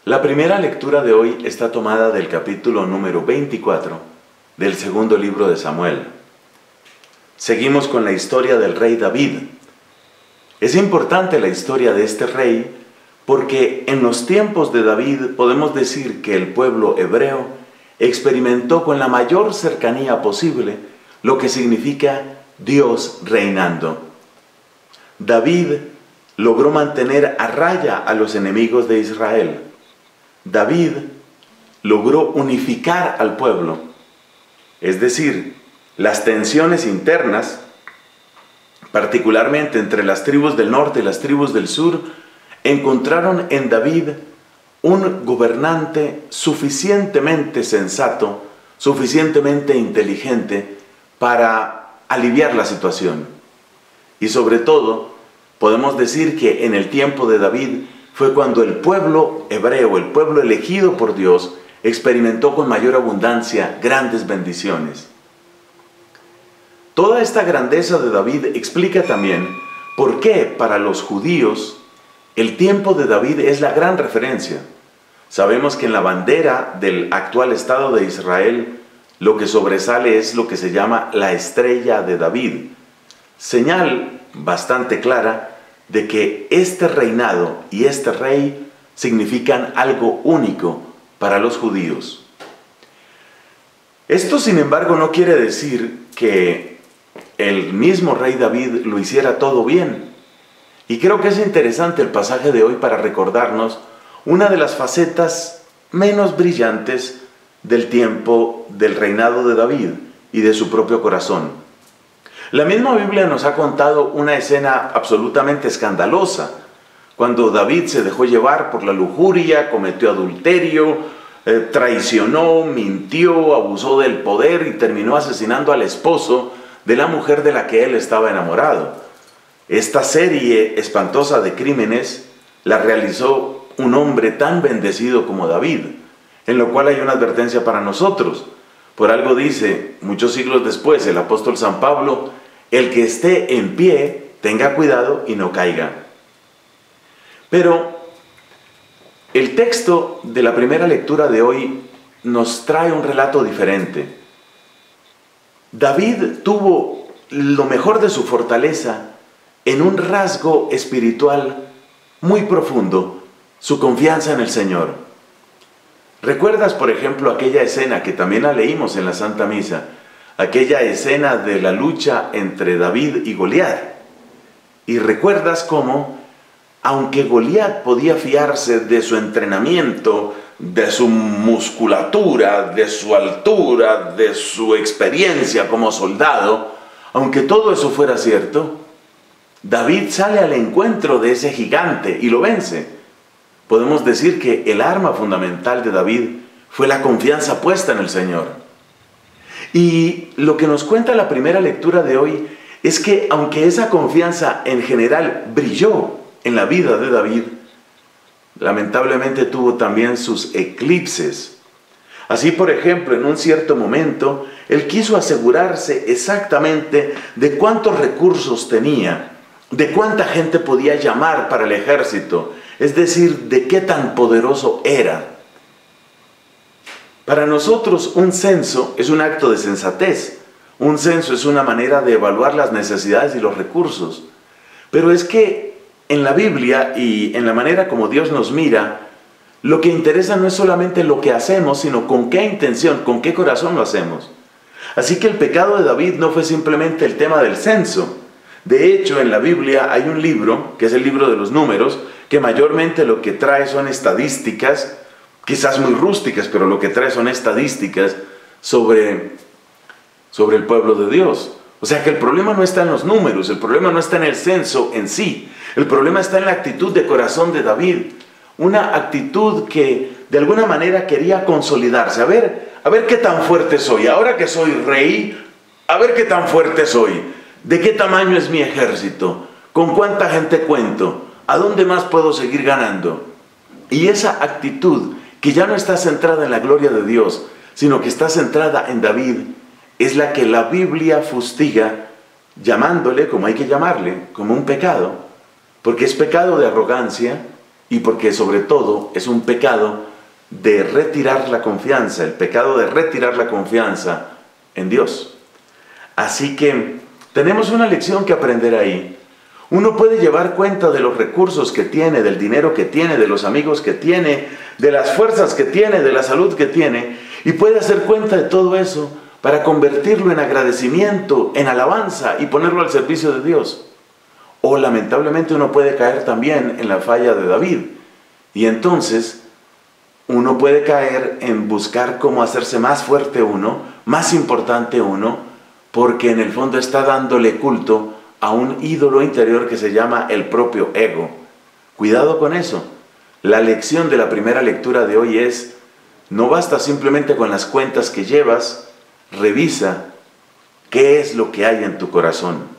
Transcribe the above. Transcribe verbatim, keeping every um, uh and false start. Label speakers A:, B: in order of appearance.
A: La primera lectura de hoy está tomada del capítulo número veinticuatro del segundo libro de Samuel. Seguimos con la historia del rey David. Es importante la historia de este rey porque en los tiempos de David podemos decir que el pueblo hebreo experimentó con la mayor cercanía posible lo que significa Dios reinando. David logró mantener a raya a los enemigos de Israel. David logró unificar al pueblo, es decir, las tensiones internas, particularmente entre las tribus del norte y las tribus del sur, encontraron en David un gobernante suficientemente sensato, suficientemente inteligente para aliviar la situación. Y sobre todo, podemos decir que en el tiempo de David fue cuando el pueblo hebreo, el pueblo elegido por Dios, experimentó con mayor abundancia grandes bendiciones. Toda esta grandeza de David explica también por qué para los judíos el tiempo de David es la gran referencia. Sabemos que en la bandera del actual Estado de Israel lo que sobresale es lo que se llama la estrella de David, señal bastante clara de que este reinado y este rey significan algo único para los judíos. Esto, sin embargo, no quiere decir que el mismo rey David lo hiciera todo bien. Y creo que es interesante el pasaje de hoy para recordarnos una de las facetas menos brillantes del tiempo del reinado de David y de su propio corazón. La misma Biblia nos ha contado una escena absolutamente escandalosa, cuando David se dejó llevar por la lujuria, cometió adulterio, eh, traicionó, mintió, abusó del poder y terminó asesinando al esposo de la mujer de la que él estaba enamorado. Esta serie espantosa de crímenes la realizó un hombre tan bendecido como David, en lo cual hay una advertencia para nosotros. Por algo dice, muchos siglos después, el apóstol San Pablo: el que esté en pie, tenga cuidado y no caiga. Pero el texto de la primera lectura de hoy nos trae un relato diferente. David tuvo lo mejor de su fortaleza en un rasgo espiritual muy profundo, su confianza en el Señor. ¿Recuerdas, por ejemplo, aquella escena que también la leímos en la Santa Misa? Aquella escena de la lucha entre David y Goliat. Y recuerdas cómo, aunque Goliat podía fiarse de su entrenamiento, de su musculatura, de su altura, de su experiencia como soldado, aunque todo eso fuera cierto, David sale al encuentro de ese gigante y lo vence. Podemos decir que el arma fundamental de David fue la confianza puesta en el Señor. Y lo que nos cuenta la primera lectura de hoy es que aunque esa confianza en general brilló en la vida de David, lamentablemente tuvo también sus eclipses. Así, por ejemplo, en un cierto momento, él quiso asegurarse exactamente de cuántos recursos tenía, de cuánta gente podía llamar para el ejército, es decir, de qué tan poderoso era. Para nosotros un censo es un acto de sensatez. Un censo es una manera de evaluar las necesidades y los recursos. Pero es que en la Biblia y en la manera como Dios nos mira, lo que interesa no es solamente lo que hacemos, sino con qué intención, con qué corazón lo hacemos. Así que el pecado de David no fue simplemente el tema del censo. De hecho, en la Biblia hay un libro, que es el libro de los Números, que mayormente lo que trae son estadísticas, quizás muy rústicas, pero lo que trae son estadísticas sobre, sobre el pueblo de Dios. O sea que el problema no está en los números, el problema no está en el censo en sí, el problema está en la actitud de corazón de David, una actitud que de alguna manera quería consolidarse. A ver, a ver qué tan fuerte soy, ahora que soy rey, a ver qué tan fuerte soy, de qué tamaño es mi ejército, con cuánta gente cuento, a dónde más puedo seguir ganando. Y esa actitud que ya no está centrada en la gloria de Dios, sino que está centrada en David, es la que la Biblia fustiga, llamándole, como hay que llamarle, como un pecado, porque es pecado de arrogancia, y porque sobre todo es un pecado de retirar la confianza, el pecado de retirar la confianza en Dios. Así que tenemos una lección que aprender ahí. Uno puede llevar cuenta de los recursos que tiene, del dinero que tiene, de los amigos que tiene, de las fuerzas que tiene, de la salud que tiene, y puede hacer cuenta de todo eso para convertirlo en agradecimiento, en alabanza y ponerlo al servicio de Dios. O lamentablemente uno puede caer también en la falla de David, y entonces uno puede caer en buscar cómo hacerse más fuerte uno, más importante uno, porque en el fondo está dándole culto a un ídolo interior que se llama el propio ego. Cuidado con eso. La lección de la primera lectura de hoy es: no basta simplemente con las cuentas que llevas, revisa qué es lo que hay en tu corazón.